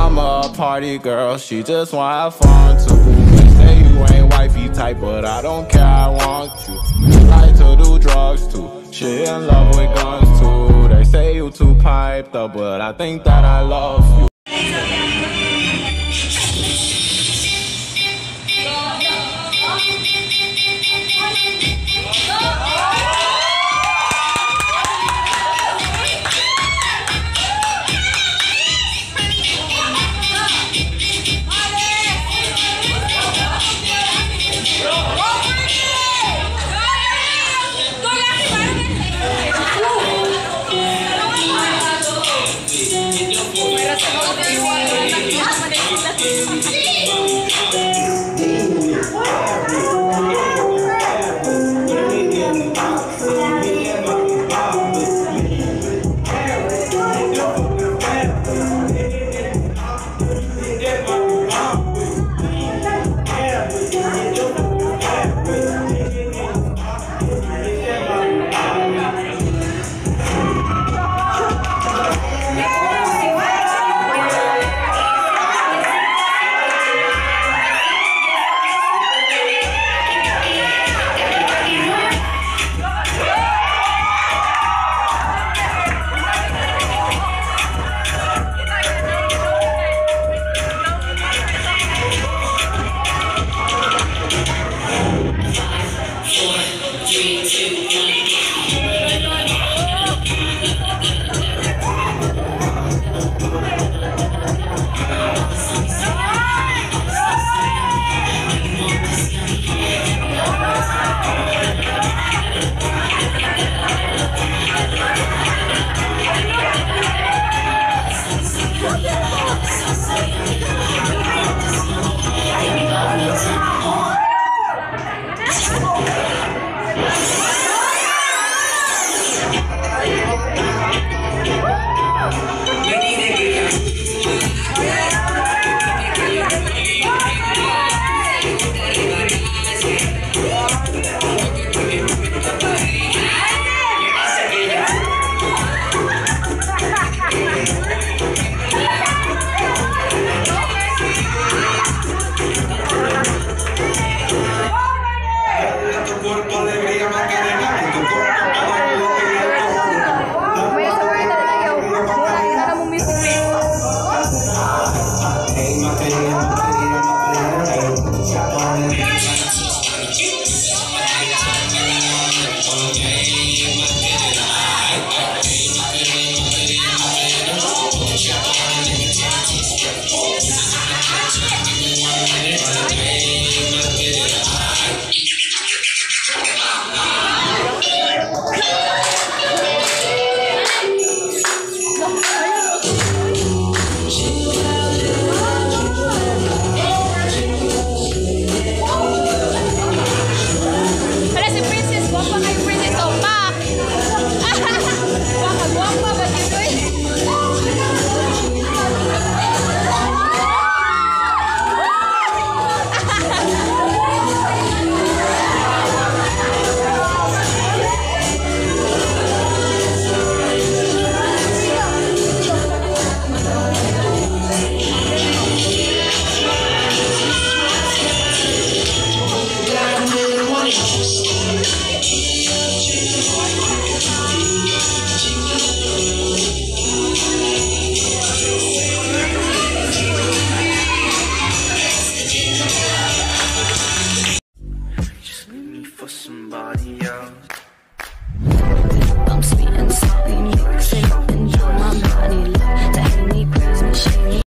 I'm a party girl, she just wanna have fun too. They say you ain't wifey type, but I don't care, I want you. You like to do drugs too, she in love with guns too. They say you too piped up, but I think that I love you.